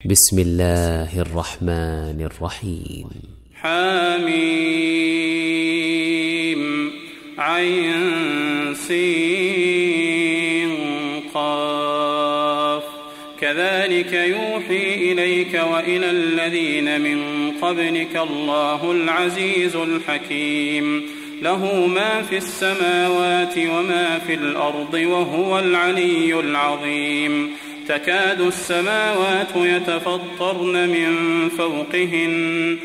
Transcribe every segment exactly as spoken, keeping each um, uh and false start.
بسم الله الرحمن الرحيم. حميم عين سين قاف كذلك يوحي إليك وإلى الذين من قبلك الله العزيز الحكيم له ما في السماوات وما في الأرض وهو العلي العظيم تكاد السماوات يتفطرن من فوقهن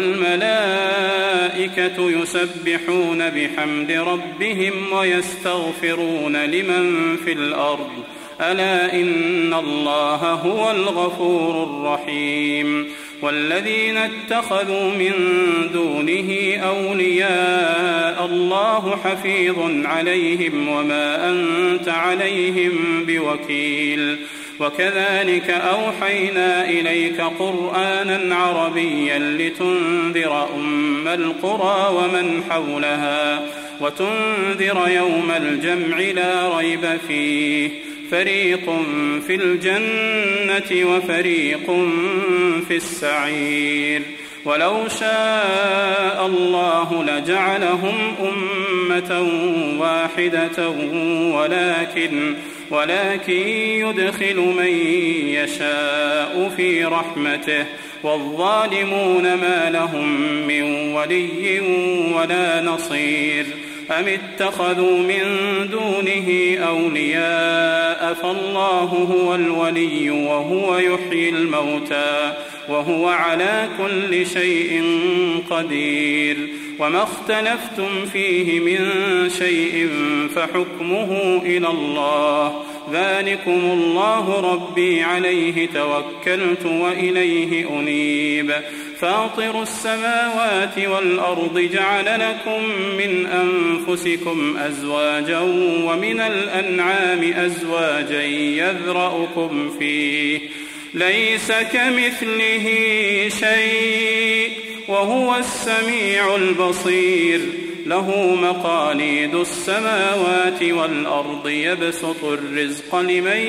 والملائكة يسبحون بحمد ربهم ويستغفرون لمن في الأرض ألا إن الله هو الغفور الرحيم والذين اتخذوا من دونه أولياء الله حفيظ عليهم وما أنت عليهم بوكيل وكذلك أوحينا إليك قرآنا عربيا لتنذر أم القرى ومن حولها وتنذر يوم الجمع لا ريب فيه فريق في الجنة وفريق في السعير ولو شاء الله لجعلهم أمة واحدة ولكن ولكن يدخل من يشاء في رحمته والظالمون ما لهم من ولي ولا نصير أم اتخذوا من دونه أولياء فالله هو الولي وهو يحيي الموتى وهو على كل شيء قدير وما اختلفتم فيه من شيء فحكمه إلى الله ذلكم الله ربي عليه توكلت وإليه أنيب فاطر السماوات والأرض جعل لكم من أنفسكم أزواجا ومن الأنعام أزواجا يذرأكم فيه ليس كمثله شيء وهو السميع البصير له مقاليد السماوات والأرض يبسط الرزق لمن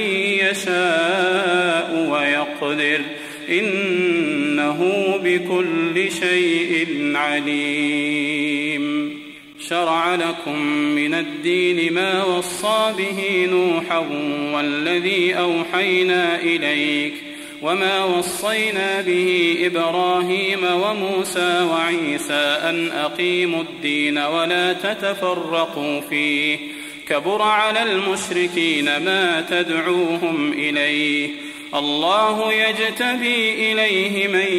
يشاء ويقدر إنه بكل شيء عليم شرع لكم من الدين ما وصى به نوحا والذي أوحينا إليك وما وصينا به إبراهيم وموسى وعيسى أن أقيموا الدين ولا تتفرقوا فيه كبر على المشركين ما تدعوهم إليه الله يجتبي إليه من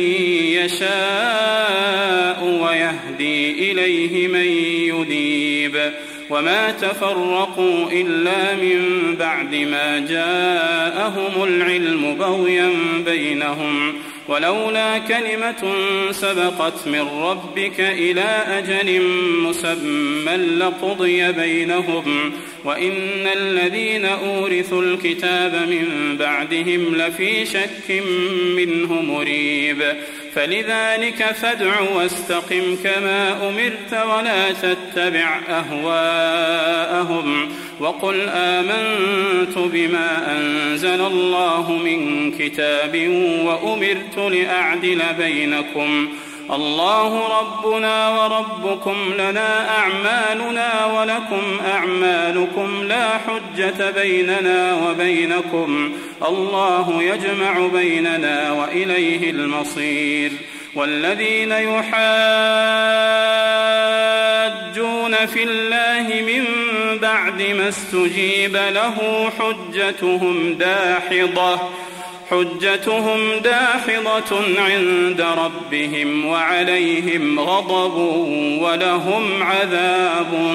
يشاء ويهدي إليه من ينيب وما تفرقوا إلا من بعد ما جاءهم العلم بغيا بينهم ولولا كلمة سبقت من ربك إلى أجل مسمى لقضي بينهم وإن الذين أورثوا الكتاب من بعدهم لفي شك منه مريب فلذلك فادع واستقم كما أمرت ولا تتبع أهواءهم وقل آمنت بما أنزل الله من كتاب وأمرت لأعدل بينكم الله ربنا وربكم لنا أعمالنا ولكم أعمالكم لا حجة بيننا وبينكم الله يجمع بيننا وإليه المصير والذين يحاجون في الله من بعد ما استجيب له حجتهم داحضة حجتهم داحضة عند ربهم وعليهم غضب ولهم عذاب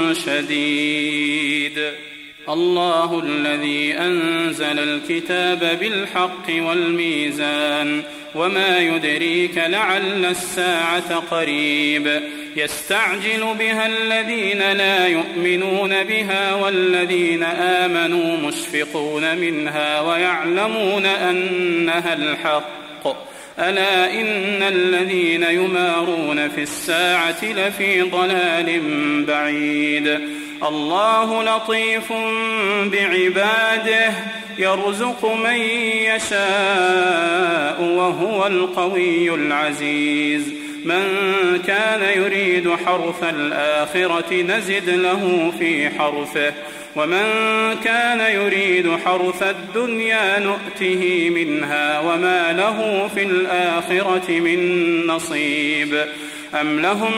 شديد الله الذي أنزل الكتاب بالحق والميزان وما يدريك لعل الساعة قريب يستعجل بها الذين لا يؤمنون بها والذين آمنوا مشفقون منها ويعلمون أنها الحق ألا إن الذين يمارون في الساعة لفي ضلال بعيد الله لطيف بعباده يرزق من يشاء وهو القوي العزيز. من كان يريد حرث الآخرة نزد له في حرثه ومن كان يريد حرث الدنيا نؤته منها وما له في الآخرة من نصيب. أم لهم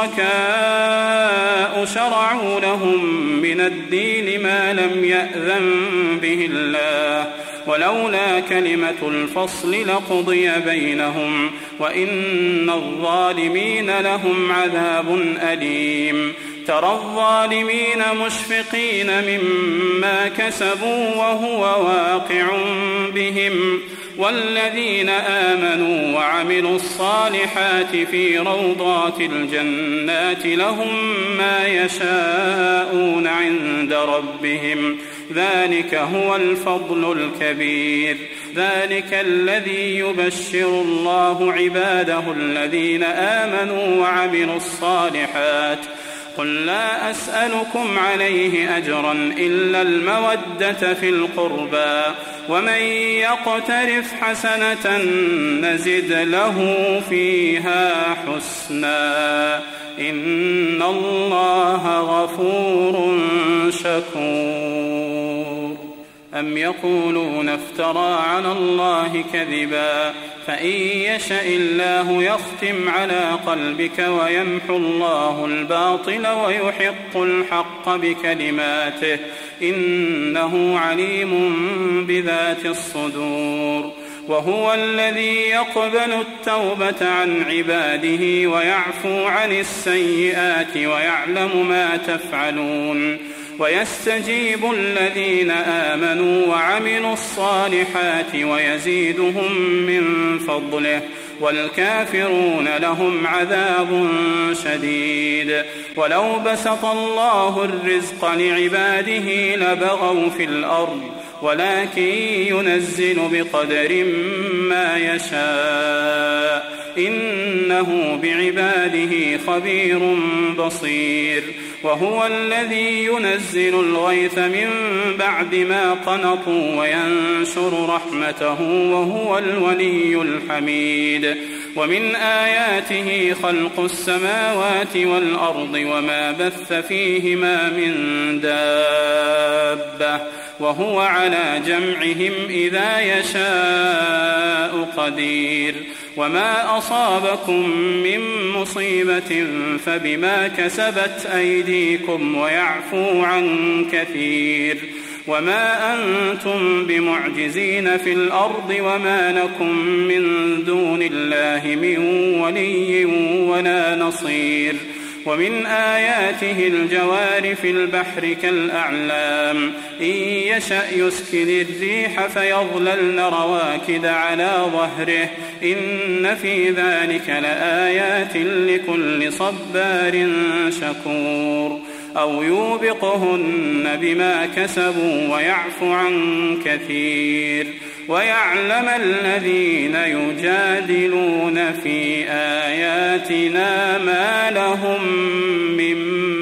شركاء شرعوا لهم من الدين ما لم يأذن به الله ولولا كلمة الفصل لقضي بينهم وإن الظالمين لهم عذاب أليم. ترى الظالمين مشفقين مما كسبوا وهو واقع بهم والذين آمنوا وعملوا الصالحات في روضات الجنات لهم ما يشاءون عند ربهم ذلك هو الفضل الكبير. ذلك الذي يبشر الله عباده الذين آمنوا وعملوا الصالحات. قل لا أسألكم عليه أجرا إلا المودة في القربى ومن يقترف حسنة نزد له فيها حسنا إن الله غفور شكور. أم يقولون افترى على الله كذبا فإن يشأ الله يختم على قلبك ويمحو الله الباطل ويحق الحق بكلماته إنه عليم بذات الصدور. وهو الذي يقبل التوبة عن عباده ويعفو عن السيئات ويعلم ما تفعلون ويستجيب الذين آمنوا وعملوا الصالحات ويزيدهم من فضله والكافرون لهم عذاب شديد. ولو بسط الله الرزق لعباده لبغوا في الأرض ولكن ينزل بقدر ما يشاء إنه بعباده خبير بصير. وهو الذي ينزل الغيث من بعد ما قنطوا وينشر رحمته وهو الولي الحميد. ومن آياته خلق السماوات والأرض وما بث فيهما من دابة وهو على جمعهم إذا يشاء قدير. وما أصابكم من مصيبة فبما كسبت أيديكم ويعفو عن كثير. وما أنتم بمعجزين في الأرض وما لكم من دون الله من ولي ولا نصير. ومن آياته الجوار في البحر كالأعلام إن يشأ يسكن الريح فيظللن رواكد على ظهره إن في ذلك لآيات لكل صبار شكور. أو يوبقهن بما كسبوا ويعفو عن كثير. ويعلم الذين يجادلون في آياتنا ما لهم من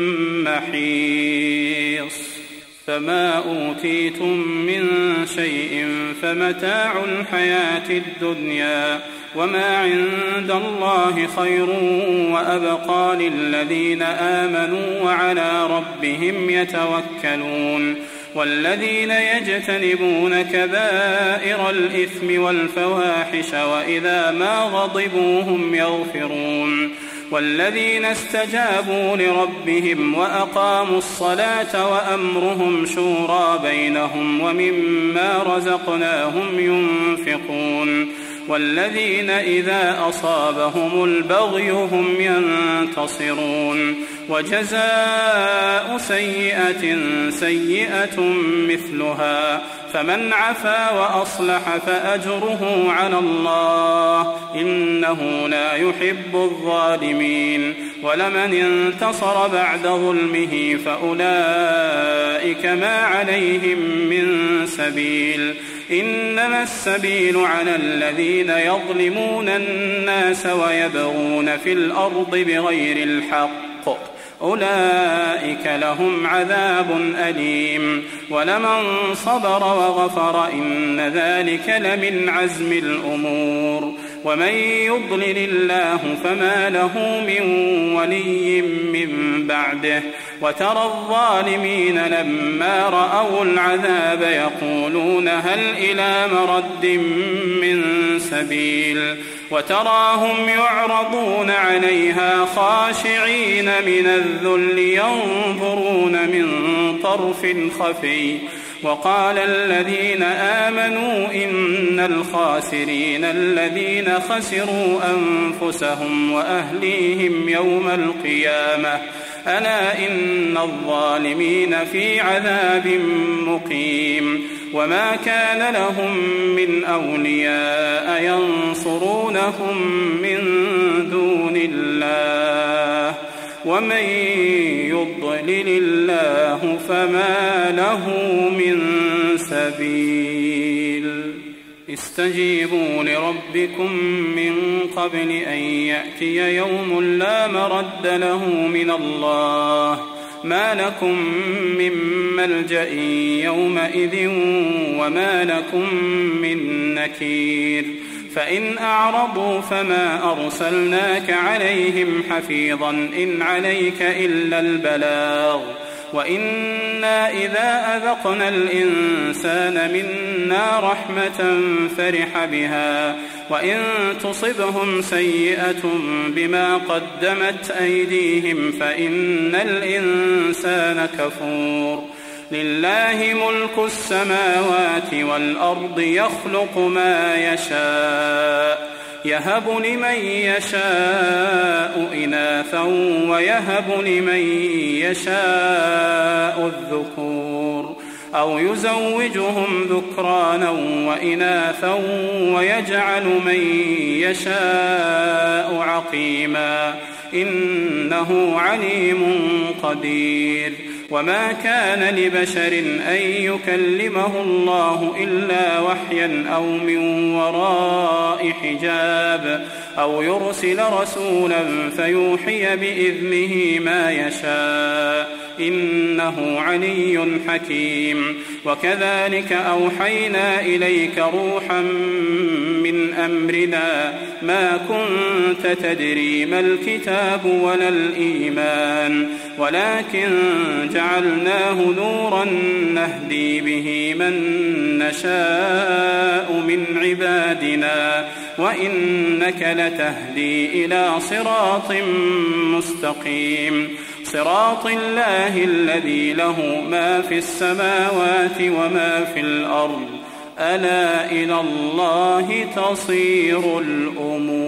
محيص. فما أوتيتم من شيء فمتاع الحياة الدنيا وما عند الله خير وأبقى للذين آمنوا وعلى ربهم يتوكلون. والذين يجتنبون كبائر الإثم والفواحش وإذا ما غضبوا هم يغفرون. والذين استجابوا لربهم وأقاموا الصلاة وأمرهم شورى بينهم ومما رزقناهم ينفقون. والذين إذا أصابهم البغي هم ينتصرون. وجزاء سيئة سيئة مثلها فمن عفا وأصلح فأجره على الله إنه لا يحب الظالمين. ولمن انتصر بعد ظلمه فأولئك ما عليهم من سبيل إنما السبيل على الذين يظلمون الناس ويبغون في الأرض بغير الحق أولئك لهم عذاب أليم. ولمن صبر وغفر إن ذلك لمن عزم الأمور. ومن يضلل الله فما له من ولي من بعده وترى الظالمين لما رأوا العذاب يقولون هل إلى مرد من سبيل وتراهم يعرضون عليها خاشعين من الذل ينظرون من طرف خفي وقال الذين آمنوا إن الخاسرين الذين خسروا أنفسهم وأهليهم يوم القيامة ألا إن الظالمين في عذاب مقيم وما كان لهم من أولياء ينصرونهم من دون الله ومن يضلل الله فما له من سبيل استجيبوا لربكم من قبل أن يأتي يوم لا مرد له من الله ما لكم من ملجأ يومئذ وما لكم من نكير فإن أعرضوا فما أرسلناك عليهم حفيظا إن عليك إلا البلاغ وإنا إذا أذقنا الإنسان منا رحمة فرح بها وإن تصبهم سيئة بما قدمت أيديهم فإن الإنسان كفور لله ملك السماوات والأرض يخلق ما يشاء يهب لمن يشاء إناثا ويهب لمن يشاء الذكور أو يزوجهم ذكرانا وإناثا ويجعل من يشاء عقيما إنه عليم قدير وما كان لبشر أن يكلمه الله إلا وحيا أو من وراء حجاب أو يرسل رسولا فيوحي بإذنه ما يشاء إنه علي حكيم وكذلك أوحينا إليك روحا من أمرنا ما كنت تدري ما الكتاب ولا الإيمان ولكن جعلناه نورا نهدي به من نشاء من عبادنا وإنك لتهدي إلى صراط مستقيم صراط الله الذي له ما في السماوات وما في الأرض ألا إلى الله تصير الأمور.